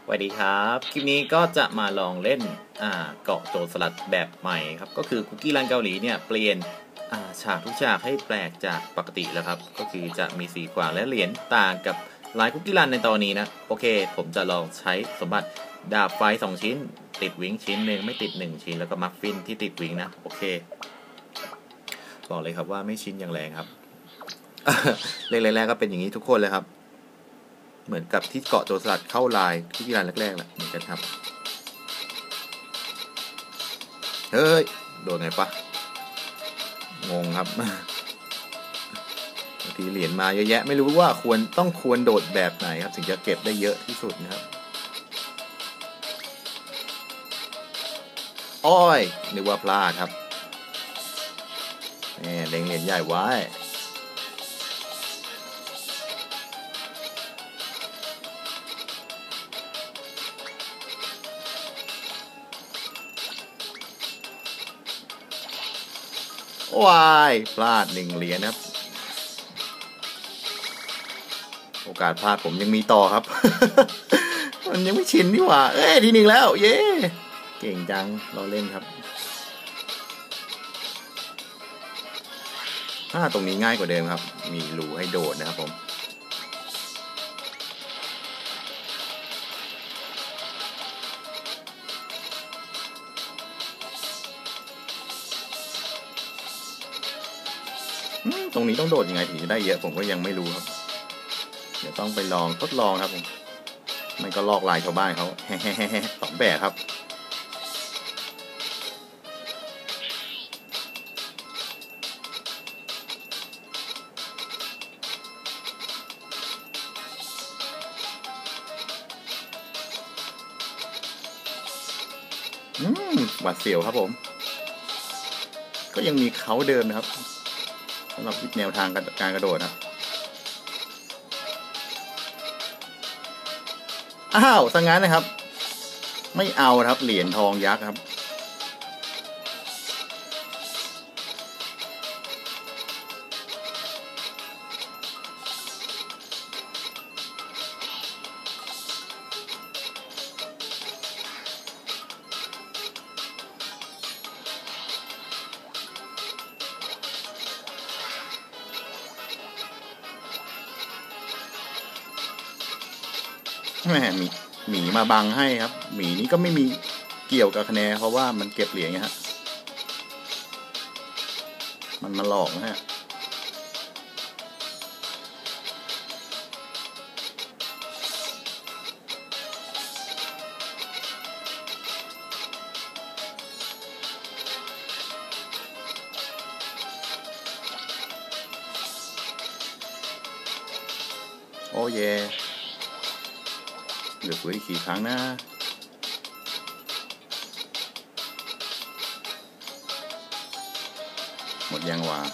สวัสดีครับคลิปนี้ก็จะมาลองเล่นเกาะโจรสลัดแบบใหม่ครับก็คือคุกกี้รันเกาหลีเนี่ยเปลี่ยนฉากทุกฉากให้แปลกจากปกติแล้วครับก็คือจะมีสีขวางและเหรียญต่างกับลายคุกกี้รันในตอนนี้นะโอเคผมจะลองใช้สมบัติดาบไฟ2ชิ้นติดวิงชิ้นหนึ่งไม่ติด1ชิ้นแล้วก็มัฟฟินที่ติดวิงนะโอเคบอกเลยครับว่าไม่ชิ้นอย่างแรงครับ เล่นแรกๆก็เป็นอย่างนี้ทุกคนเลยครับเหมือนกับที่เกาะโจรสลัดเข้าลายคุกกี้รันแรกๆแหละเหมือนกันครับเฮ้ยโดนไงปะงงครับบางทีเหรียญมาเยอะแยะไม่รู้ว่าควรโดดแบบไหนครับถึงจะเก็บได้เยอะที่สุดนะครับอ้อยนึกว่าพลาดครับเล็งเหรียญใหญ่ไว้ว้ายพลาด1เหรียญครับโอกาสพลาดผมยังมีต่อครับ มันยังไม่ชินนี่หว่าที1แล้วเย้เก่งจังเราเล่นครับตรงนี้ง่ายกว่าเดิมครับมีรูให้โดดนะครับผมตรงนี้ต้องโดดยังไงถึงจะได้เยอะผมก็ยังไม่รู้ครับเดี๋ยวต้องไปทดลองครับผมมันก็ลอกลายชาวบ้านเขาสองแบบครับหวาดเสียวครับผมก็ยังมีเขาเดิมนะครับสำหรับแนวทางการกระโดดครับซะงั้นนะครับไม่เอาครับเหรียญทองยักษ์ครับแม่หมีมาบังให้ครับหมีนี้ก็ไม่มีเกี่ยวกับคะแนนเพราะว่ามันเก็บเหรียญไงฮะมันมาหลอกนะฮะโอ้เยเหลือฟื้นอีกกี่ครั้งนะหมดยังวะ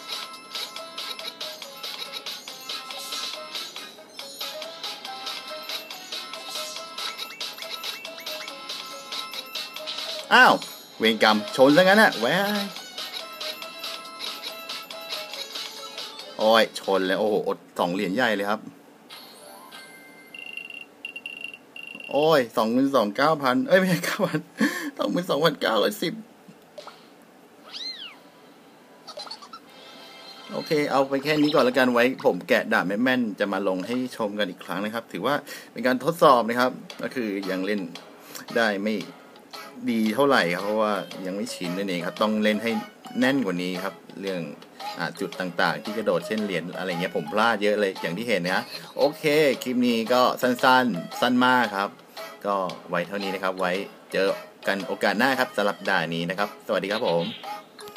เวรกรรมชนซะงั้นน่ะแหวโอ้ยชนเลยโอ้โหอด2เหรียญใหญ่เลยครับโอ้ย22,900ไม่ใช่9,00022,910โอเคเอาไปแค่นี้ก่อนแล้วกันไว้ผมแกะดาบแม่นๆจะมาลงให้ชมกันอีกครั้งนะครับถือว่าเป็นการทดสอบนะครับก็คือยังเล่นได้ไม่ดีเท่าไหร่ครับเพราะว่ายังไม่ชินนั่นเองครับต้องเล่นให้แน่นกว่านี้ครับเรื่องจุดต่างๆที่กระโดดเช่นเหรียญอะไรเงี้ยผมพลาดเยอะเลยอย่างที่เห็นนะโอเคคลิปนี้ก็สั้นมากครับก็ไว้เท่านี้นะครับไว้เจอกันโอกาสหน้าครับสำหรับด่านี้นะครับสวัสดีครับผม